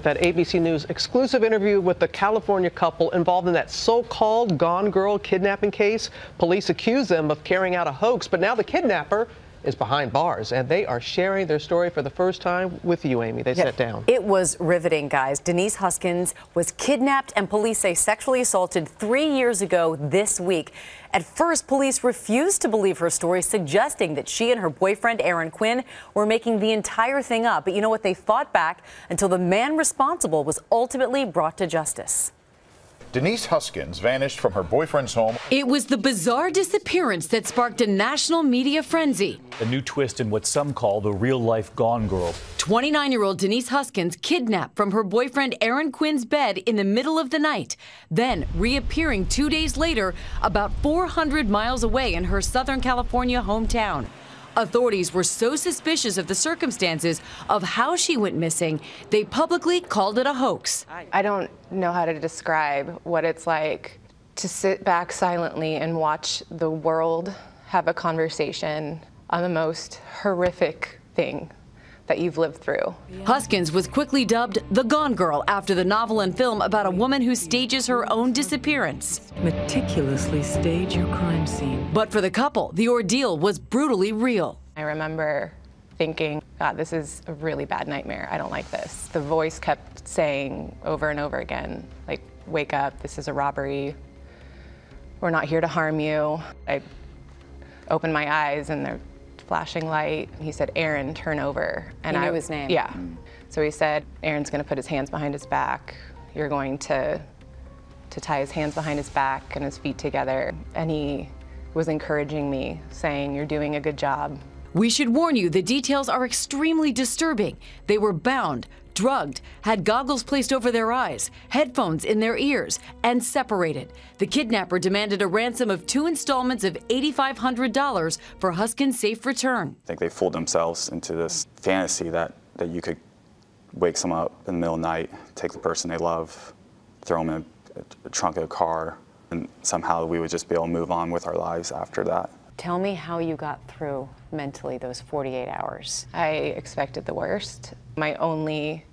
That ABC News exclusive interview with the California couple involved in that so-called Gone Girl kidnapping case. Police accuse them of carrying out a hoax, but now the kidnapper is behind bars, and they are sharing their story for the first time with you, Amy. They sat down. It was riveting, guys. Denise Huskins was kidnapped and police say sexually assaulted 3 years ago this week. At first, police refused to believe her story, suggesting that she and her boyfriend, Aaron Quinn, were making the entire thing up. But you know what? They fought back until the man responsible was ultimately brought to justice. Denise Huskins vanished from her boyfriend's home. It was the bizarre disappearance that sparked a national media frenzy. A new twist in what some call the real-life Gone Girl. 29-year-old Denise Huskins kidnapped from her boyfriend Aaron Quinn's bed in the middle of the night, then reappearing 2 days later about 400 miles away in her Southern California hometown. Authorities were so suspicious of the circumstances of how she went missing, they publicly called it a hoax. I don't know how to describe what it's like to sit back silently and watch the world have a conversation on the most horrific thing that you've lived through. Huskins was quickly dubbed the Gone Girl after the novel and film about a woman who stages her own disappearance. Meticulously stage your crime scene. But for the couple, the ordeal was brutally real. I remember thinking, God, this is a really bad nightmare. I don't like this. The voice kept saying over and over again, like, wake up, this is a robbery. We're not here to harm you. I opened my eyes and they're flashing light. He said, Aaron, turn over. And I knew his name. Yeah. So he said, Aaron's gonna put his hands behind his back. You're going to tie his hands behind his back and his feet together. And he was encouraging me, saying, you're doing a good job. We should warn you, the details are extremely disturbing. They were bound, drugged, had goggles placed over their eyes, headphones in their ears, and separated. The kidnapper demanded a ransom of 2 installments of $8,500 for Huskins' safe return. I think they fooled themselves into this fantasy that you could wake someone up in the middle of the night, take the person they love, throw them in a trunk of a car, and somehow we would just be able to move on with our lives after that. Tell me how you got through mentally those 48 hours. I expected the worst. My only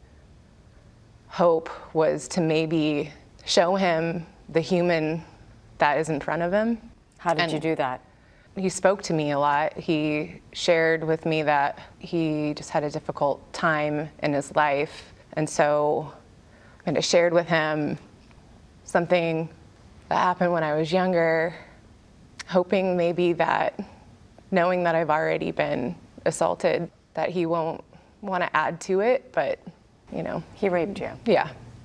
hope was to maybe show him the human that is in front of him. How did you do that? He spoke to me a lot. He shared with me that he just had a difficult time in his life. And so I shared with him something that happened when I was younger, hoping maybe that, knowing that I've already been assaulted, that he won't want to add to it, but, you know. He raped you? Yeah.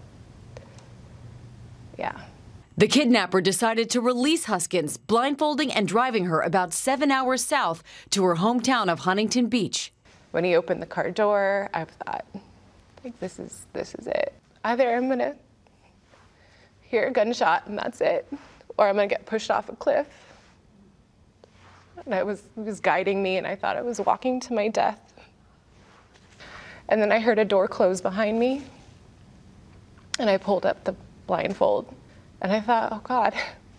Yeah. The kidnapper decided to release Huskins, blindfolding and driving her about 7 hours south to her hometown of Huntington Beach. When he opened the car door, I thought, like, this is it. Either I'm gonna hear a gunshot and that's it, or I'm gonna get pushed off a cliff. And he was guiding me, and I thought I was walking to my death. And then I heard a door close behind me, and I pulled up the blindfold, and I thought, oh God,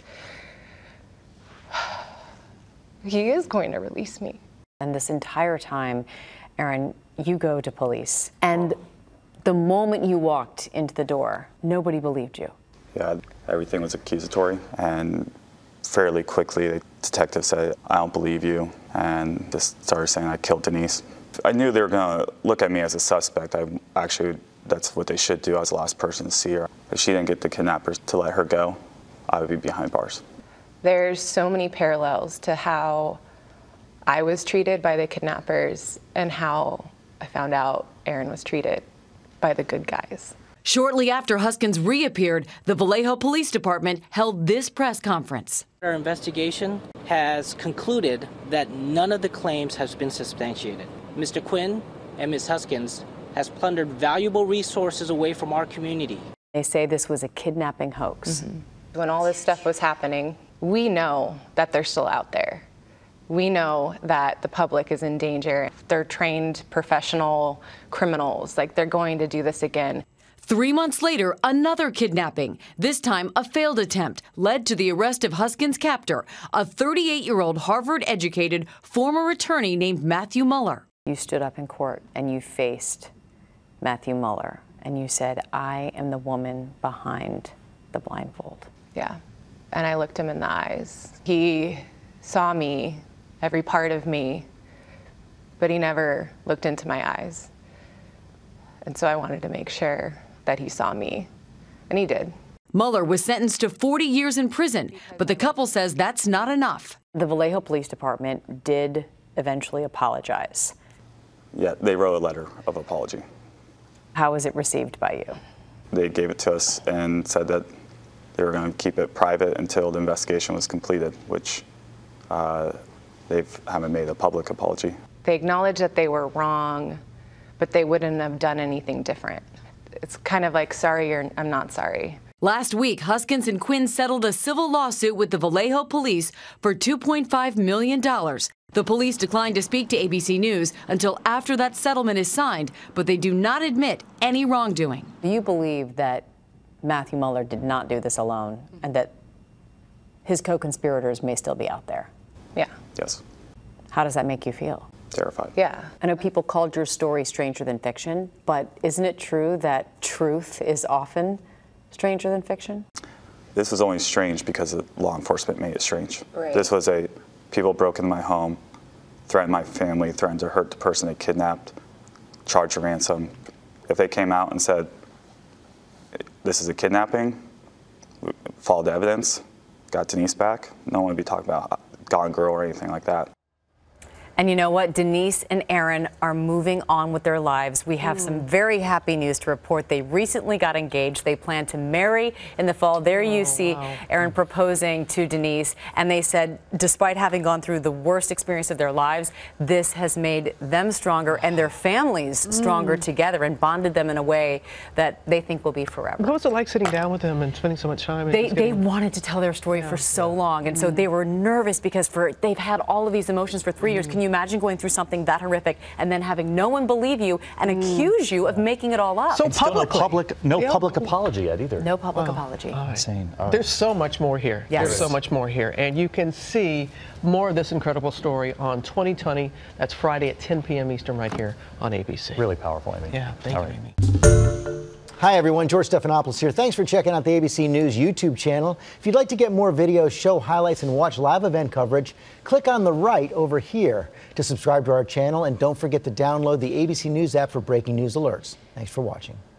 he is going to release me. And this entire time, Aaron, you go to police, and the moment you walked into the door, nobody believed you. Yeah, everything was accusatory, and fairly quickly the detective said, I don't believe you, and just started saying I killed Denise. I knew they were going to look at me as a suspect. That's what they should do. I was the last person to see her. If she didn't get the kidnappers to let her go, I would be behind bars. There's so many parallels to how I was treated by the kidnappers and how I found out Aaron was treated by the good guys. Shortly after Huskins reappeared, the Vallejo Police Department held this press conference. Our investigation has concluded that none of the claims has been substantiated. Mr. Quinn and Ms. Huskins has plundered valuable resources away from our community. They say this was a kidnapping hoax. Mm-hmm. When all this stuff was happening, we know that they're still out there. We know that the public is in danger. They're trained professional criminals, like they're going to do this again. 3 months later, another kidnapping. This time, a failed attempt led to the arrest of Huskins' captor, a 38-year-old Harvard-educated former attorney named Matthew Mueller. You stood up in court and you faced Matthew Mueller, and you said, "I am the woman behind the blindfold." Yeah. And I looked him in the eyes. He saw me, every part of me, but he never looked into my eyes. And so I wanted to make sure that he saw me, and he did. Mueller was sentenced to 40 years in prison, but the couple says that's not enough. The Vallejo Police Department did eventually apologize. Yeah, they wrote a letter of apology. How was it received by you? They gave it to us and said that they were going to keep it private until the investigation was completed, which they haven't made a public apology. They acknowledged that they were wrong, but they wouldn't have done anything different. It's kind of like, sorry, I'm not sorry. Last week, Huskins and Quinn settled a civil lawsuit with the Vallejo police for $2.5 million. The police declined to speak to ABC News until after that settlement is signed, but they do not admit any wrongdoing. Do you believe that Matthew Mueller did not do this alone and that his co-conspirators may still be out there? Yeah. Yes. How does that make you feel? Terrified. Yeah. I know people called your story stranger than fiction, but isn't it true that truth is often stranger than fiction? This was only strange because law enforcement made it strange. Right. This was people broke into my home, threatened my family, threatened to hurt the person they kidnapped, charged a ransom. If they came out and said, this is a kidnapping, followed the evidence, got Denise back, no one would be talking about Gone Girl or anything like that. And you know what? Denise and Aaron are moving on with their lives. We have some very happy news to report. They recently got engaged. They plan to marry in the fall. There you see Aaron proposing to Denise. And they said, despite having gone through the worst experience of their lives, this has made them stronger and their families stronger together and bonded them in a way that they think will be forever. What was it like sitting down with them and spending so much time? They wanted to tell their story for so long. And so they were nervous because they've had all of these emotions for 3 years. Can you imagine going through something that horrific and then having no one believe you and accuse you of making it all up? So publicly. No public apology yet either. No public apology. Insane. All right. There's so much more here. Yes. There's so much more here. And you can see more of this incredible story on 2020. That's Friday at 10 p.m. Eastern right here on ABC. Really powerful, Amy. Yeah, thank you, Amy. Hi, everyone. George Stephanopoulos here. Thanks for checking out the ABC News YouTube channel. If you'd like to get more videos, show highlights, and watch live event coverage, click on the right over here to subscribe to our channel. And don't forget to download the ABC News app for breaking news alerts. Thanks for watching.